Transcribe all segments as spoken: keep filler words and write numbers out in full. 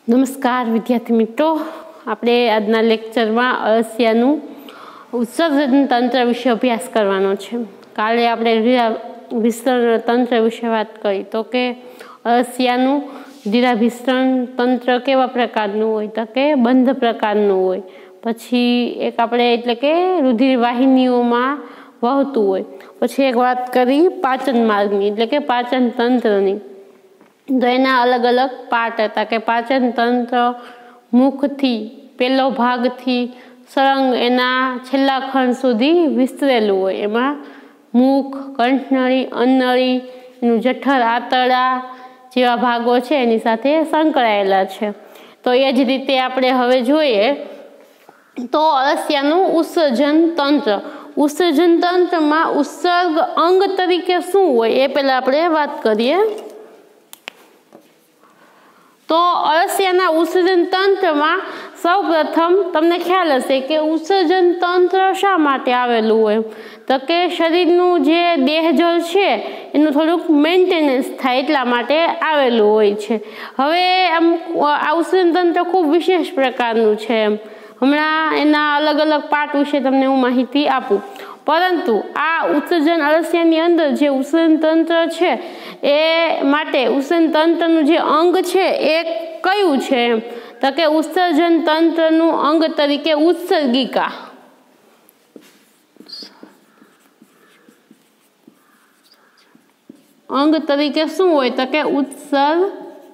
नमस्कार विद्यार्थी मित्रों, આપણે આજના લેક્ચરમાં અળસિયાનું ઉત્સર્જન તંત્ર વિશે અભ્યાસ કરવાનો છે। કાલે આપણે વિસ્તરણ તંત્ર વિશે વાત કરી તો કે અળસિયાનું ધીરાભિસરણ તંત્ર કેવા પ્રકારનું હોય તો કે બંધ પ્રકારનું હોય। પછી એક આપણે એટલે કે રુધિર વાહિનીઓમાં વહતું હોય। પછી એક વાત કરી પાચન માર્ગની એટલે કે પાચન તંત્રની। तो एना अलग अलग पार्ट था कि पाचन तंत्र मुख थी पहलो भाग थी सरंग एना छेल्ला खंड सुधी विस्तरेलू होय। एमां मुख, कंठनळी, अन्नळी, एनुं जठर, आंतरड़ा जेवा भागो छे एनी साथे संकळायेला छे। तो ए ज रीते आपणे हवे जोईए तो अळसियानुं उत्सर्जन तंत्र। उत्सर्जन तंत्रमां उत्सर्ग अंग तरीके शुं होय ए पहेला आपणे वात करीए। तो अळसियाना उत्सर्जन तंत्र में सौ प्रथम तमने ख्याल हशे कि उत्सर्जन तंत्र शा माटे आवेलुं होय तो के शरीरनुं जे देहजल छे एनुं थोडुंक मेन्टेनन्स थाय एटला माटे आवेलुं होय छे। हवे आम आ उत्सर्जन तंत्र खूब विशेष प्रकारनुं छे। हमणां एना अलग अलग पार्ट विषे तमने हुं माहिती आपूं, परंतु आ उत्सर्जन अळसियानी अंदर जे उत्सर्जन तंत्र छे ए माटे उत्सर्जन तंत्रनुं जे अंग छे ए कयुं छे तो के उत्सर्जन तंत्रनुं अंग तरीके उत्सर्गिका। अंग तरीके शुं होय तो के उत्सर्ग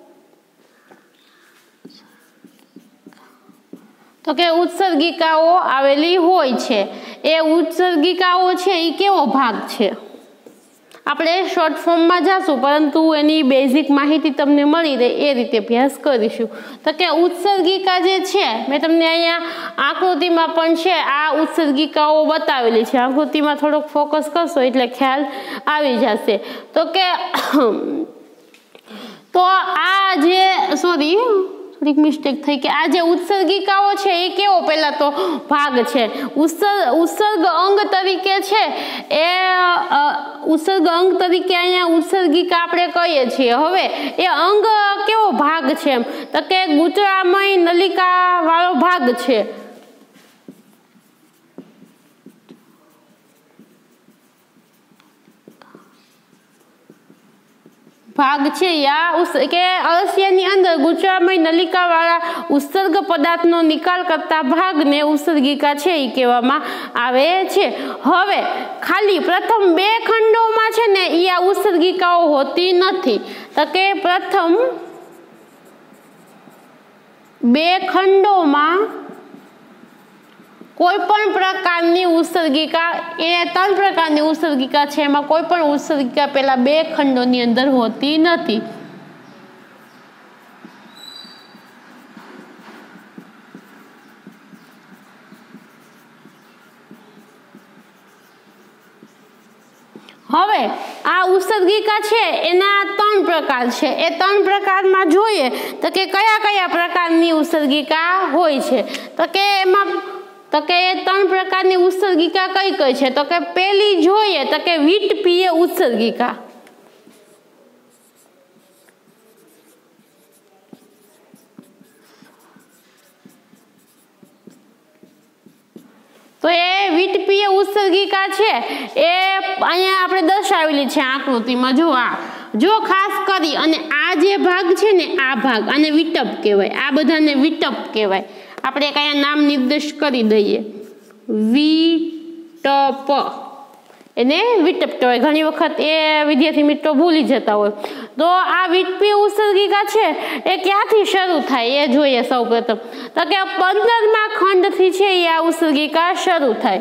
तो के उत्सर्गिकाओ आवेली होय छे। ए उत्सर्गिकाओ छे ई केवो भाग छे આપણે શોર્ટ ફોર્મમાં જાશું, પરંતુ એની બેઝિક માહિતી તમને મળી રહે એ રીતે અભ્યાસ કરીશું। તો કે ઉત્સર્ગિકા જે છે મેં તમને અહીંયા આકૃતિમાં પણ છે આ ઉત્સર્ગિકાઓ બતાવેલી છે। આકૃતિમાં થોડોક ફોકસ કરશો એટલે ખ્યાલ આવી જશે। તો કે તો આ જે સોરી થોડીક મિસ્ટેક થઈ કે આ જે ઉત્સર્ગિકાઓ છે એ કેવો પહેલા તો ભાગ છે। ઉત્સર્ગ ઉત્સર્ગ અંગ તરીકે છે એ ઉત્સર્ગ અંગ તરીકે અહીંયા ઉત્સર્ગિકા આપણે કહીએ છીએ। હવે એ અંગ કેવો ભાગ છે તો કે ગુચરામય નલિકા વાળો ભાગ છે। भाग छे या उस के अळसियानी अंदर गुचरामय नलिका वाला उत्सर्ग पदार्थनो निकाल करता भाग ने उत्सर्गिका छे ई कहेवामां आवे छे। हवे खाली प्रथम बे खंडोमां छे ने ई आ उत्सर्गिकाओ होती नथी तो के प्रथम बे खंडोमां कोईपण प्रकारनी उत्सर्गिका ए त्रण प्रकारनी उत्सर्गिका छे एमां कोईपण उत्सर्गिका पेला बे खंडोनी अंदर होती नथी। हवे आ उत्सर्गिका छे एना त्रण प्रकार छे। ए त्रण प्रकारमां जोईए तो के कया कया प्रकारनी उत्सर्गिका होय छे तो के एमां तो के त्रण प्रकारनी उत्सर्गिका कई कई छे तो के पहली जोईए तो के विटपीय उत्सर्गिका। तो ए विटपीय उत्सर्गिका छे ए अहींया आपणे दर्शावेली छे आकृतिमां। जो आ जो खास करी अने आ जे भाग छे ने आ भाग आने विटप कहेवाय, आ बधाने विटप कहेवाय। આપણે કયા નામ નિર્દેશ કરી દઈએ વિટપ એને વિટપ કહેવાય। ઘણી વખત એ વિદ્યાર્થી મિત્રો ભૂલી જતા હોય તો આ વિટપી ઉત્સર્ગિકા છે એ ક્યાંથી શરૂ થાય એ જોઈએ સૌપ્રથમ તો કે પંદરમા ખંડથી છે એ આ ઉત્સર્ગિકા શરૂ થાય।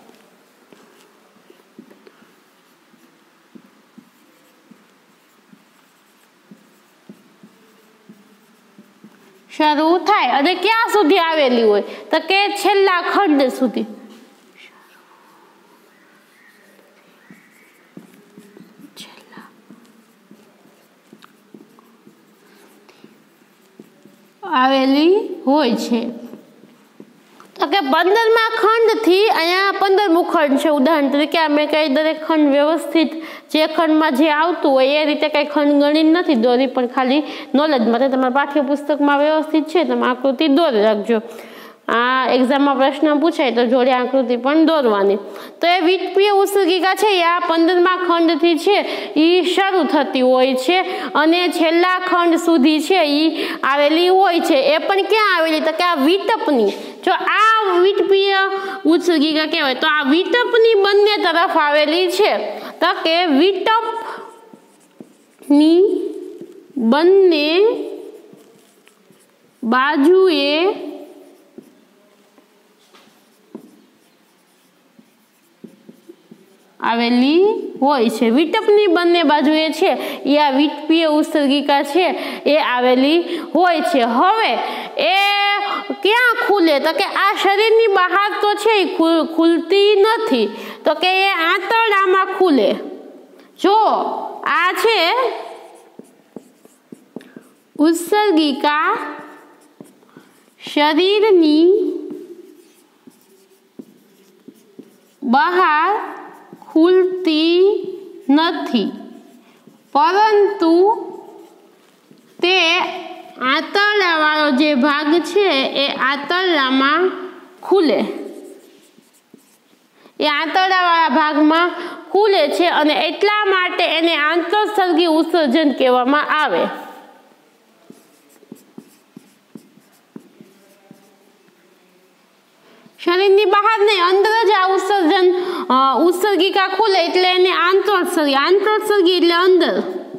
શરૂ થાય અને ક્યાં સુધી આવેલી હોય તો કે છેલ્લા ખંડ સુધી। આવેલી હોય છે તો કે પંદરમા ખંડ થી અહીંયા પંદરમું ખંડ છે। ઉદાહરણ તરીકે અમે કઈ દરેક ખંડ વ્યવસ્થિત જે ખંડમાં જે આવતું હોય એ રીતે કંઈ ખંડ ગણિત નથી દોરી, પણ ખાલી નોલેજ માટે તમારા પાઠ્યપુસ્તકમાં વ્યવસ્થિત છે, તમે આકૃતિ દોરી રાખજો. આ એક્ઝામમાં પ્રશ્ન પૂછાય તો જોડે આકૃતિ પણ દોરવાની. તો એ વિટપીય ઉત્સર્ગિકા છે એ આ પંદરમા ખંડથી છે એ શરૂ થતી હોય છે અને છેલ્લા ખંડ સુધી છે એ આવેલી હોય છે. એ પણ ક્યાં આવેલી? તો કે આ વિટપની, જો આ વિટપીય ઉત્સર્ગિકા કહેવાય તો આ વિટપની બંને તરફ આવેલી છે. તો કે વિટપની બંને બાજુએ આવેલી હોય છે. વિટપની બંને બાજુએ છે એ આ વિટપીય ઉત્સર્ગિકા છે એ આવેલી હોય છે. હવે એ ક્યાં ખુલે? તો કે આ શરીરની બહાર તો છે એ ખુલતી નથી, તો કે એ આંતરડામાં ખુલે. જો આ છે ઉત્સર્ગિકા શરીરની બહાર ખુલતી નથી, પરંતુ તે આંતરડાવાળો જે ભાગ છે એ આંતરડામાં ખુલે. એ આંતરડાવાળા ભાગમાં ખુલે છે અને એટલા માટે એને આંતરસર્ગી ઉત્સર્જન કહેવામાં આવે. શરીરની બહાર નહીં, અંદર જ આ ઉત્સર્જન ઉત્સર્ગિકા ખુલે એટલે એને આંતરસર્ગી. આંતરસર્ગી એટલે અંદર.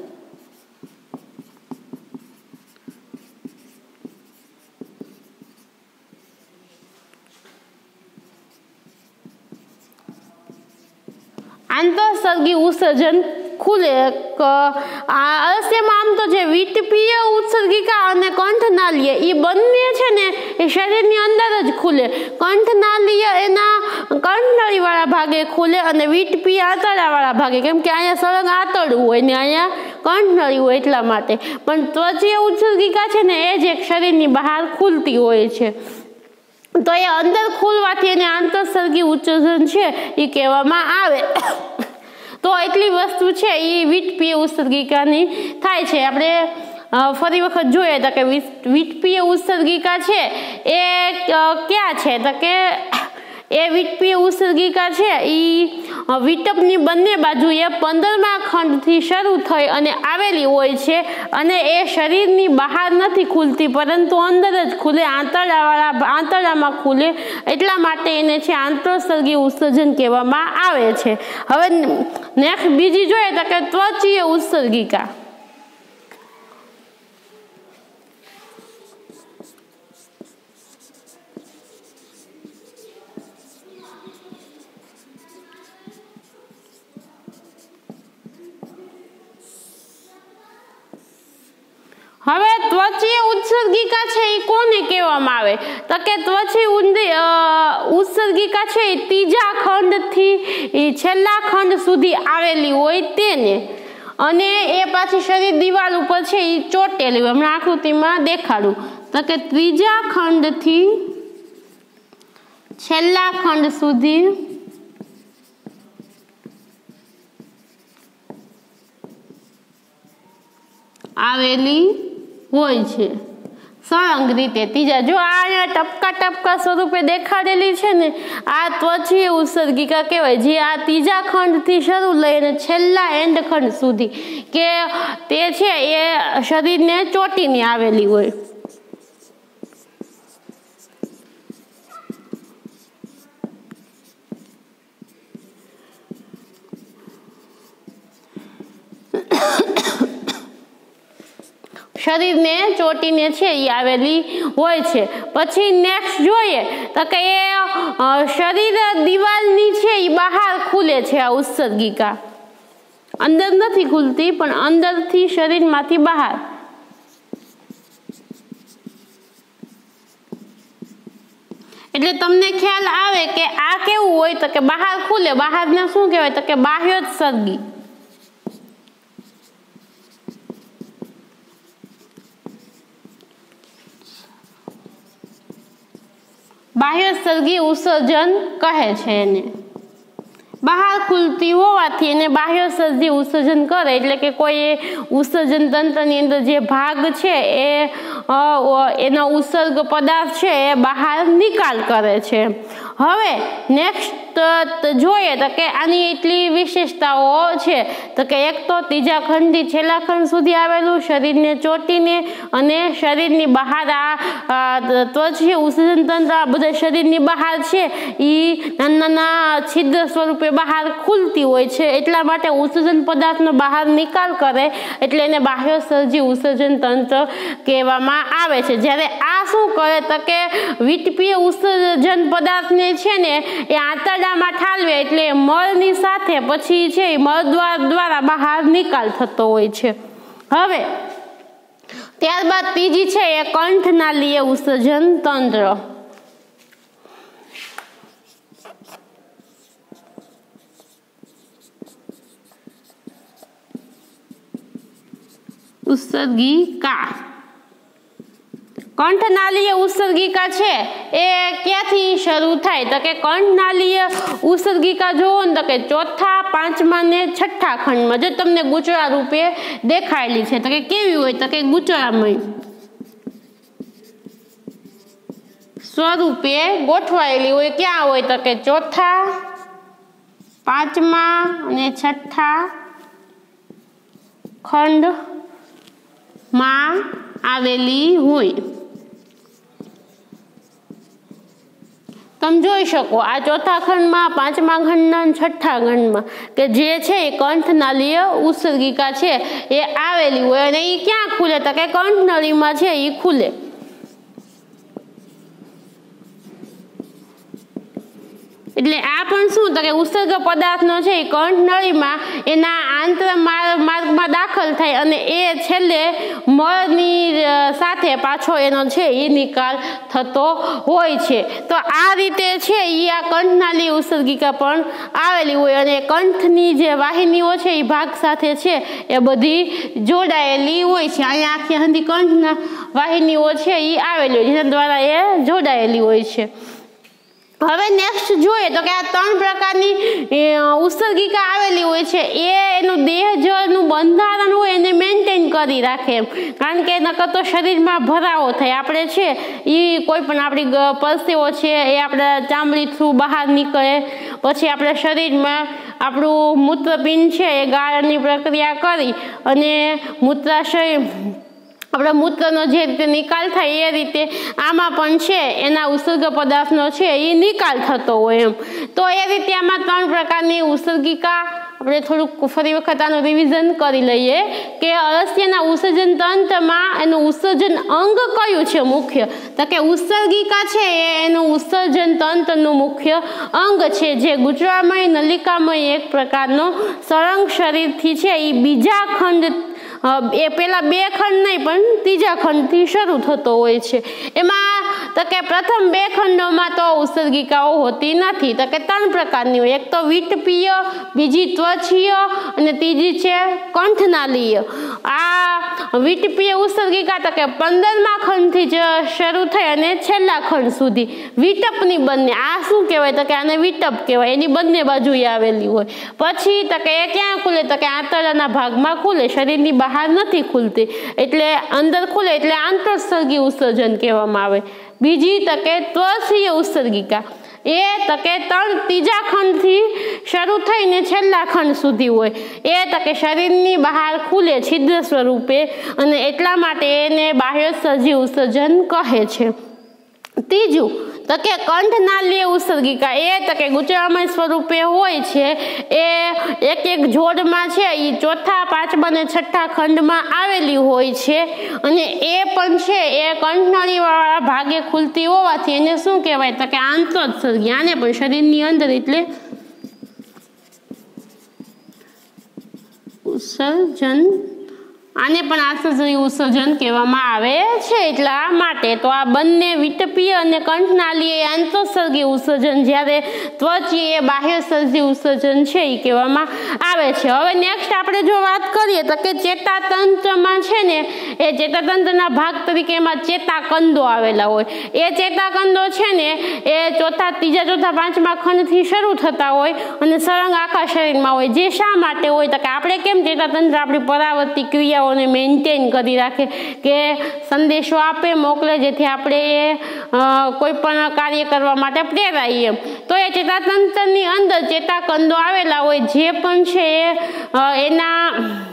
આંતરસર્ગી ઉત્સર્જન ખુલે. અળસિયામાં આમ તો જે વિટપીય ઉત્સર્ગિકા અને કંઠનાલીય એ બંને છે ને એ શરીરની અંદર જ ખુલે. કંઠનાલીય એના કંઠનળીવાળા ભાગે ખુલે અને વિટપીય આંતરડાવાળા ભાગે, કેમ કે અહીંયા સળંગ આંતરડું હોય ને અહીંયા કંઠનળી હોય એટલા માટે. પણ ત્વચીય ઉત્સર્ગિકા છે ને એ જ એક શરીરની બહાર ખુલતી હોય છે. તો એ અંદર ખુલવાથી એને આંતરસર્ગી ઉત્સર્જન છે એ કહેવામાં આવે. તો એટલી વસ્તુ છે એ વિટપીય ઉત્સર્ગિકાની થાય છે. આપણે ફરી વખત જોઈએ તો કે વિટપીય ઉત્સર્ગિકા છે એ ક્યાં છે? તો કે એ વિટપીય ઉત્સર્ગિકા છે એ વિટપની બંને બાજુએ પંદરમા ખંડથી શરૂ થઈ અને આવેલી હોય છે અને એ શરીરની બહાર નથી ખુલતી, પરંતુ અંદર જ ખુલે, આંતરડાવાળા આંતરડામાં ખુલે. એટલા માટે એને છે આંતરસર્ગી ઉત્સર્જન કહેવામાં આવે છે. હવે નેક્સ્ટ બીજી જોઈએ તો કે ત્વચીય ઉત્સર્ગિકા. હવે ત્વચીય ઉત્સર્ગિકા છે એ કોને કહેવામાં આવે? તો કે ત્વચીય ઉત્સર્ગિકા છે એ ત્રીજા ખંડથી છેલ્લા ખંડ સુધી આવેલી હોય તેને, અને એ પાછી શરીર દિવાલ ઉપર છે એ ચોટેલી હોય. હમણાં આકૃતિમાં દેખાડું તો કે ત્રીજા ખંડથી છેલ્લા ખંડ સુધી આવેલી હોય છે સળંગ રીતે ત્રીજા. જો આ ટપકા ટપકા સ્વરૂપે દેખાડેલી છે ને આ ત્વચીય ઉત્સર્ગિકા કહેવાય, જે આ ત્રીજા ખંડથી શરૂ લઈને છેલ્લા એન્ડ ખંડ સુધી કે તે છે એ શરીરને ચોટીને આવેલી હોય. શરીરને ચોટીને છે એ આવેલી હોય છે. પછી નેક્સ્ટ જોઈએ તો કે એ શરીર દિવાલની છે એ બહાર ખુલે છે. આ ઉત્સર્ગિકા અંદર નથી ખુલતી પણ અંદરથી શરીરમાંથી બહાર. એટલે તમને ખ્યાલ આવે કે આ કેવું હોય તો કે બહાર ખુલે. બહારને શું કહેવાય તો કે બાહ્યોત્સર્ગી. બાહ્યોત્સર્ગી ઉત્સર્જન કહે છે એને. બહાર ખુલતી હોવાથી એને બાહ્યસર્જી ઉત્સર્જન કરે, એટલે કે કોઈ ઉત્સર્જન તંત્રની અંદર જે ભાગ છે એ એનો ઉત્સર્ગ પદાર્થ છે એ બહાર નિકાલ કરે છે। હવે નેક્સ્ટ જોઈએ તો કે આની એટલી વિશેષતાઓ છે તો કે એક તો ત્રીજા ખંડથી છેલ્લા ખંડ સુધી આવેલું, શરીરને ચોટીને અને શરીરની બહાર આ ત્વચીય ઉત્સર્જન તંત્ર આ બધા શરીરની બહાર છે એ નાના નાના છિદ્ર સ્વરૂપે બહાર ખુલતી હોય છે, એટલા માટે ઉત્સર્જન પદાર્થનો બહાર નિકાલ કરે એટલે એને બાહ્યસર્જી ઉત્સર્જન તંત્ર કહેવામાં આવે છે। જ્યારે આ શું કરે તો કે વિટપીય ઉત્સર્જન પદાર્થને છે ને એ આંતરડામાં ઠાલવે એટલે મળની સાથે પછી છે એ મળદ્વાર દ્વારા બહાર નિકાલ થતો હોય છે। હવે ત્યારબાદ ત્રીજી છે એ કંઠનાલીય ઉત્સર્જન તંત્ર। ઉત્સર્ગિકા કંઠનાલીય ઉત્સર્ગિકા છે એ ક્યાંથી શરૂ થાય તો કે કંઠનાલીય ઉત્સર્ગિકા જોવો ને તો કે ચોથા, પાંચમા ને છઠ્ઠા ખંડમાં જો તમને ગૂંચળા રૂપે દેખાયેલી છે તો કે કેવી હોય તો કે ગૂંચળામય સ્વરૂપે ગોઠવાયેલી હોય। ક્યાં હોય તો કે ચોથા, પાંચમા અને છઠ્ઠા ખંડમાં આવેલી હોય। તમે જોઈ શકો આ ચોથા ખંડમાં, પાંચમા ખંડના અને છઠ્ઠા ખંડમાં કે જે છે એ કંઠનાલીય ઉત્સર્ગિકા છે એ આવેલી હોય અને એ ક્યાં ખુલે તો કે કંઠનળીમાં છે એ ખુલે। એટલે આ પણ શું તો કે ઉત્સર્ગ પદાર્થનો છે એ કંઠનળીમાં એના આંતર માર્ગમાં દાખલ થાય અને એ છેલ્લે મળની સાથે પાછો એનો છે એ નિકાલ થતો હોય છે। તો આ રીતે છે એ આ કંઠનાલી ઉત્સર્ગિકા પણ આવેલી હોય અને કંઠની જે વાહિનીઓ છે એ ભાગ સાથે છે એ બધી જોડાયેલી હોય છે। અહીંયા આખી હંધી કંઠના વાહિનીઓ છે એ આવેલી હોય જેના દ્વારા એ જોડાયેલી હોય છે। હવે નેક્સ્ટ જોઈએ તો કે આ ત્રણ પ્રકારની ઉત્સર્ગિકા આવેલી હોય છે એ એનું દેહ જળનું બંધારણ હોય એને મેન્ટેન કરી રાખે એમ, કારણ કે નકર તો શરીરમાં ભરાવો થાય, આપણે છે એ કોઈ પણ આપણી પરસેવો છે એ આપણા ચામડી થ્રુ બહાર નીકળે, પછી આપણા શરીરમાં આપણું મૂત્રપિંડ છે એ ગાળણની પ્રક્રિયા કરી અને મૂત્રાશય આપણા મૂત્રનો જે રીતે નિકાલ થાય એ રીતે આમાં પણ છે એના ઉત્સર્ગ પદાર્થનો છે એ નિકાલ થતો હોય એમ। તો એ રીતે આમાં ત્રણ પ્રકારની ઉત્સર્ગિકા આપણે થોડુંક ફરી વખત આનું રિવિઝન કરી લઈએ કે અળસિયાના ઉત્સર્જન તંત્રમાં એનું ઉત્સર્જન અંગ કયું છે મુખ્ય તો કે ઉત્સર્ગિકા છે એ એનું ઉત્સર્જન તંત્રનું મુખ્ય અંગ છે જે ગૂંચળામય નલિકામય એક પ્રકારનો સળંગ શરીરથી છે એ બીજા ખંડ એ પેલા બે ખંડ નહીં પણ ત્રીજા ખંડથી શરૂ થતો હોય છે। એમાં તો કે પ્રથમ બે ખંડોમાં તો ઉત્સર્ગિકાઓ હોતી નથી તો કે ત્રણ પ્રકારની હોય, એક તો વિટપીય, બીજી ત્વચીય અને ત્રીજી છે કંઠનાલીય। આ વિટપીય ઉત્સર્ગિકા તો કે પંદરમા ખંડથી જ શરૂ થઈ અને છેલ્લા ખંડ સુધી વિટપની બંને આ શું કહેવાય તો કે આને વિટપ કહેવાય, એની બંને બાજુએ આવેલી હોય। પછી તો કે એ ક્યાં ખુલે તો કે આંતરડાના ભાગમાં ખુલે, શરીરની બહાર નથી ખુલતી, એટલે અંદર ખુલે એટલે આંતરસર્ગી ઉત્સર્જન કહેવામાં આવે। બીજી તો કે ત્વચીય ઉત્સર્ગિકા એ તો કે ત્રણ ત્રીજા ખંડથી શરૂ થઈને છેલ્લા ખંડ સુધી હોય, એ તો કે શરીરની બહાર ખુલે છિદ્ર સ્વરૂપે અને એટલા માટે એને બાહ્યસર્જી ઉત્સર્જન કહે છે। ત્રીજું તો કે કંઠનાલીય ઉત્સર્ગિકા એ તો કે ગૂંચળામય સ્વરૂપે હોય છે, એ એક એક જોડમાં છે એ ચોથા, પાંચમા અને છઠ્ઠા ખંડમાં આવેલી હોય છે અને એ પણ છે એ કંઠનળીવાળા ભાગે ખુલતી હોવાથી એને શું કહેવાય તો કે આંતરસર્ગી, આને પણ શરીરની અંદર એટલે ઉત્સર્જન આને પણ આંતરસર્ગી ઉત્સર્જન કહેવામાં આવે છે। એટલા માટે તો આ બંને વિટપીય અને કંઠનાલીય એ આંતરસર્ગી ઉત્સર્જન, જ્યારે ત્વચીય એ બાહ્યસર્જી ઉત્સર્જન છે એ કહેવામાં આવે છે। હવે નેક્સ્ટ આપણે જો વાત કરીએ તો કે ચેતાતંત્રમાં છે ને એ ચેતાતંત્રના ભાગ તરીકે એમાં ચેતાકંદો આવેલા હોય। એ ચેતાકંદો છે ને એ ચોથા ત્રીજા ચોથા પાંચમા ખંડથી શરૂ થતા હોય અને સળંગ આખા શરીરમાં હોય। જે શા માટે હોય તો કે આપણે કેમ ચેતાતંત્ર આપણી પરાવર્તિત ક્રિયાઓને મેન્ટેન કરી રાખે, કે સંદેશો આપે મોકલે, જેથી આપણે એ કોઈ પણ કાર્ય કરવા માટે પ્રેરાઈએ। તો એ ચેતાતંત્રની અંદર ચેતાકંદો આવેલા હોય, જે પણ છે એ એના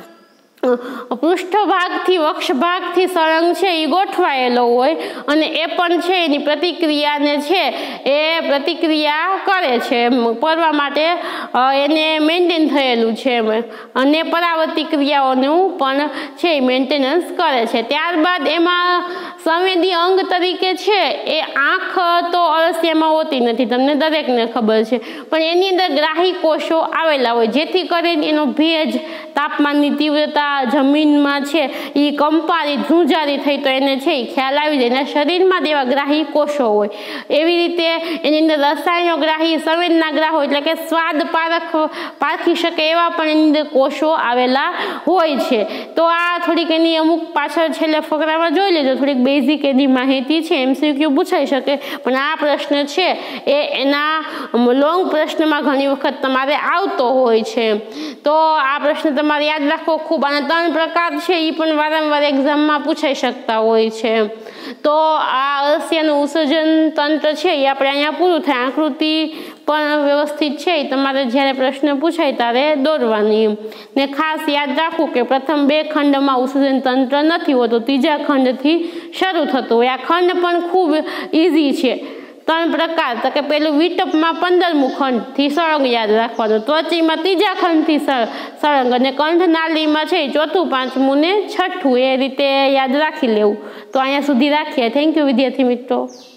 પૃષ્ઠભાગથી વક્ષભાગથી સળંગ છે એ ગોઠવાયેલો હોય અને એ પણ છે એની પ્રતિક્રિયાને છે એ પ્રતિક્રિયા કરે છે, કરવા માટે એને મેન્ટેન થયેલું છે અને પરાવર્તિત ક્રિયાઓનું પણ છે એ મેન્ટેનન્સ કરે છે। ત્યારબાદ એમાં સંવેદી અંગ તરીકે છે એ આંખ તો અળસિયામાં હોતી નથી, તમને દરેકને ખબર છે, પણ એની અંદર ગ્રાહી કોષો આવેલા હોય, જેથી કરીને એનો ભેજ, તાપમાનની તીવ્રતા, જમીનમાં છે એ કંપારી ધ્રુજારી થઈ તો એને છે એ ખ્યાલ આવી જાય। એના શરીરમાં તેવા ગ્રાહી કોષો હોય। એવી રીતે એની અંદર રસાયણોગ્રાહી, સંવેદનાગ્રાહો એટલે કે સ્વાદ પારખ પારખી શકે એવા પણ એની અંદર કોષો આવેલા હોય છે। તો આ થોડીક એની અમુક પાછળ છેલ્લે ફકરામાં જોઈ લેજો, થોડીક બેઝિક એની માહિતી છે, એમસીક્યુ પૂછાઈ શકે, પણ આ પ્રશ્ન છે એ એના લોંગ પ્રશ્નમાં ઘણી વખત તમારે આવતો હોય છે। તો આ પ્રશ્ન તમારે યાદ રાખવો ખૂબ, અને ત્રણ પ્રકાર છે એ પણ વારંવાર એક્ઝામમાં પૂછાઈ શકતા હોય છે। તો આ અળસિયાનું ઉત્સર્જન તંત્ર છે એ આપણે અહીંયા પૂરું થાય। આકૃતિ પણ વ્યવસ્થિત છે એ તમારે જ્યારે પ્રશ્ન પૂછાય ત્યારે દોરવાની, ને ખાસ યાદ રાખવું કે પ્રથમ બે ખંડમાં ઉત્સર્જન તંત્ર નથી હોતું, ત્રીજા ખંડથી શરૂ થતું હોય। આ ખંડ પણ ખૂબ ઇઝી છે, ત્રણ પ્રકાર, તો કે પેલું વિટપમાં પંદરમું ખંડથી સળંગ યાદ રાખવાનું, ત્વચીમાં ત્રીજા ખંડથી સળંગ, અને કંઠનાલીમાં છે ચોથું, પાંચમું ને છઠ્ઠું, એ રીતે યાદ રાખી લેવું। તો અહીંયા સુધી રાખીએ। થેન્ક યુ વિદ્યાર્થી મિત્રો।